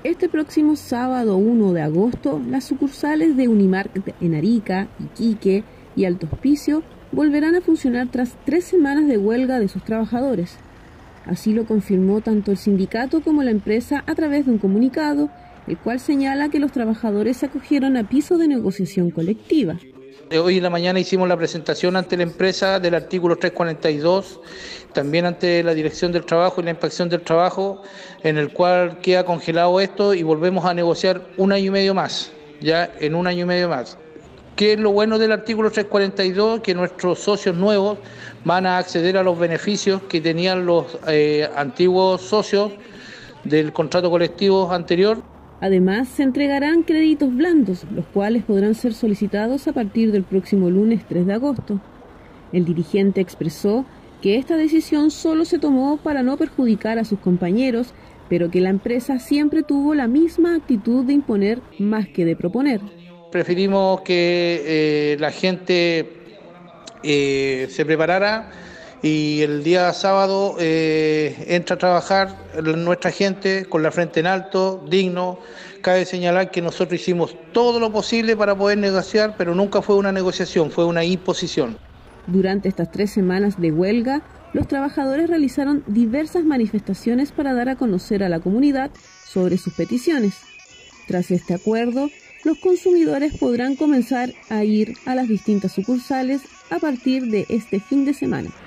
Este próximo sábado 1 de agosto, las sucursales de Unimark en Arica, Iquique y Alto Hospicio volverán a funcionar tras 3 semanas de huelga de sus trabajadores. Así lo confirmó tanto el sindicato como la empresa a través de un comunicado, el cual señala que los trabajadores se acogieron a piso de negociación colectiva. Hoy en la mañana hicimos la presentación ante la empresa del artículo 342, también ante la Dirección del Trabajo y la Inspección del Trabajo, en el cual queda congelado esto y volvemos a negociar 1 año y medio más, ya en 1 año y medio más. ¿Qué es lo bueno del artículo 342? Que nuestros socios nuevos van a acceder a los beneficios que tenían los antiguos socios del contrato colectivo anterior. Además, se entregarán créditos blandos, los cuales podrán ser solicitados a partir del próximo lunes 3 de agosto. El dirigente expresó que esta decisión solo se tomó para no perjudicar a sus compañeros, pero que la empresa siempre tuvo la misma actitud de imponer más que de proponer. Preferimos que la gente se preparara y el día sábado entra a trabajar nuestra gente con la frente en alto, digno. Cabe señalar que nosotros hicimos todo lo posible para poder negociar, pero nunca fue una negociación, fue una imposición. Durante estas 3 semanas de huelga, los trabajadores realizaron diversas manifestaciones para dar a conocer a la comunidad sobre sus peticiones. Tras este acuerdo, los consumidores podrán comenzar a ir a las distintas sucursales a partir de este fin de semana.